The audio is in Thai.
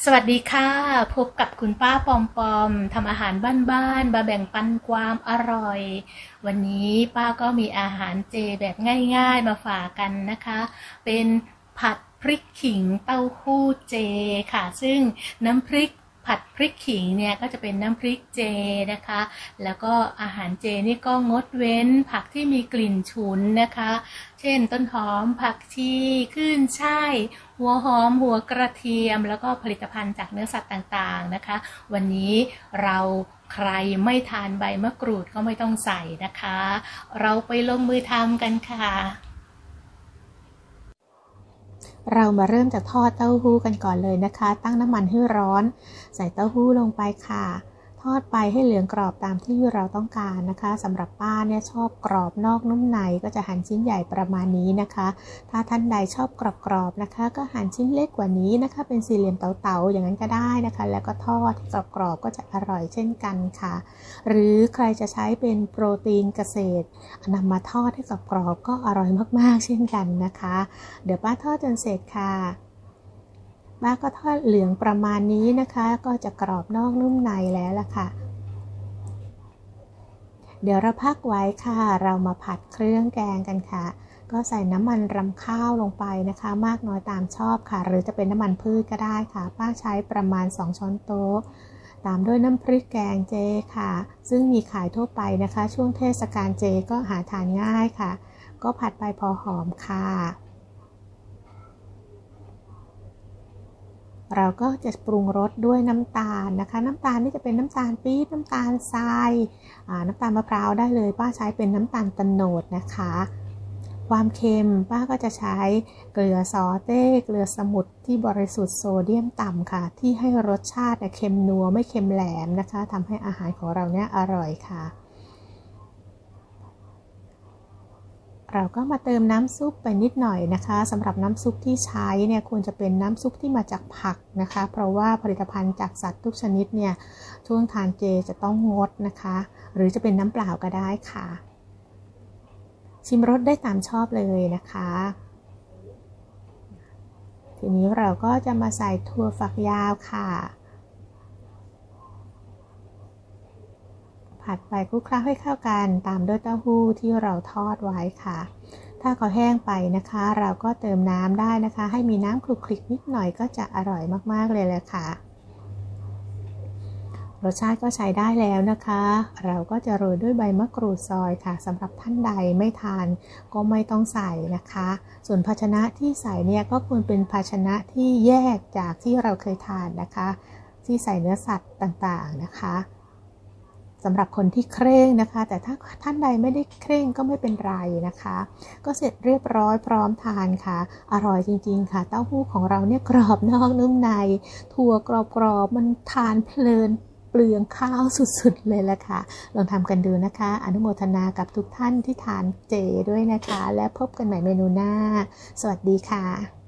สวัสดีค่ะพบกับคุณป้าปอมปอมทำอาหารบ้านๆมาแบ่งปันความอร่อยวันนี้ป้าก็มีอาหารเจแบบง่ายๆมาฝากกันนะคะเป็นผัดพริกขิงเต้าหู้เจค่ะซึ่งน้ำพริกผัดพริกขิงเนี่ยก็จะเป็นน้ำพริกเจนะคะแล้วก็อาหารเจนี่ก็งดเว้นผักที่มีกลิ่นฉุนนะคะเช่นต้นหอมผักชีขึ้นช่ายหัวหอมหัวกระเทียมแล้วก็ผลิตภัณฑ์จากเนื้อสัตว์ต่างๆนะคะวันนี้เราใครไม่ทานใบมะกรูดก็ไม่ต้องใส่นะคะเราไปลงมือทำกันค่ะเรามาเริ่มจากทอดเต้าหู้กันก่อนเลยนะคะตั้งน้ำมันให้ร้อนใส่เต้าหู้ลงไปค่ะทอดไปให้เหลืองกรอบตามที่เราต้องการนะคะสำหรับป้าเนี่ยชอบกรอบนอกนุ่มในก็จะหั่นชิ้นใหญ่ประมาณนี้นะคะถ้าท่านใดชอบกรอบๆนะคะก็หั่นชิ้นเล็กกว่านี้นะคะเป็นสี่เหลี่ยมเต๋าๆอย่างนั้นก็ได้นะคะแล้วก็ทอดกรอบๆก็จะอร่อยเช่นกันค่ะหรือใครจะใช้เป็นโปรตีนเกษตรนำมาทอดให้กรอบๆก็อร่อยมากๆเช่นกันนะคะเดี๋ยวป้าทอดจนเสร็จค่ะป้าก็ทอดเหลืองประมาณนี้นะคะก็จะกรอบนอกนุ่มในแล้วล่ะค่ะเดี๋ยวเราพักไว้ค่ะเรามาผัดเครื่องแกงกันค่ะก็ใส่น้ำมันรำข้าวลงไปนะคะมากน้อยตามชอบค่ะหรือจะเป็นน้ำมันพืชก็ได้ค่ะป้าใช้ประมาณ2ช้อนโต๊ะตามด้วยน้ำพริกแกงเจค่ะซึ่งมีขายทั่วไปนะคะช่วงเทศกาลเจก็หาทานง่ายค่ะก็ผัดไปพอหอมค่ะเราก็จะปรุงรสด้วยน้ำตาลนะคะน้ำตาลนี่จะเป็นน้ำตาลปี๊บน้ำตาลทรายน้ำตาลมะพร้าวได้เลยป้าใช้เป็นน้ำตาลโตนดนะคะความเค็มป้าก็จะใช้เกลือซอเต้เกลือสมุทรที่บริสุทธิ์โซเดียมต่ำค่ะที่ให้รสชาติเค็มนัวไม่เค็มแหลมนะคะทำให้อาหารของเราเนี่ยอร่อยค่ะเราก็มาเติมน้ำซุปไปนิดหน่อยนะคะสำหรับน้ำซุปที่ใช้เนี่ยควรจะเป็นน้ำซุปที่มาจากผักนะคะเพราะว่าผลิตภัณฑ์จากสัตว์ทุกชนิดเนี่ยช่วงทานเจจะต้องงดนะคะหรือจะเป็นน้ำเปล่าก็ได้ค่ะชิมรสได้ตามชอบเลยนะคะทีนี้เราก็จะมาใส่ถั่วฝักยาวค่ะผัดไปคลุกเคล้าให้เข้ากันตามด้วยเต้าหู้ที่เราทอดไว้ค่ะถ้าเขาแห้งไปนะคะเราก็เติมน้ำได้นะคะให้มีน้ำคลุกคลิกนิดหน่อยก็จะอร่อยมากๆเลยแหละค่ะรสชาติก็ใช้ได้แล้วนะคะเราก็จะโรยด้วยใบมะกรูดซอยค่ะสำหรับท่านใดไม่ทานก็ไม่ต้องใส่นะคะส่วนภาชนะที่ใส่เนี่ยก็ควรเป็นภาชนะที่แยกจากที่เราเคยทานนะคะที่ใส่เนื้อสัตว์ต่างๆนะคะสำหรับคนที่เคร่งนะคะแต่ถ้าท่านใดไม่ได้เคร่งก็ไม่เป็นไรนะคะก็เสร็จเรียบร้อยพร้อมทานค่ะอร่อยจริงๆค่ะเต้าหู้ของเราเนี่ยกรอบนอกนุ่มในถั่วกรอบๆมันทานเพลินเปลืองข้าวสุดๆเลยละค่ะลองทำกันดูนะคะอนุโมทนากับทุกท่านที่ทานเจด้วยนะคะและพบกันใหม่เมนูหน้าสวัสดีค่ะ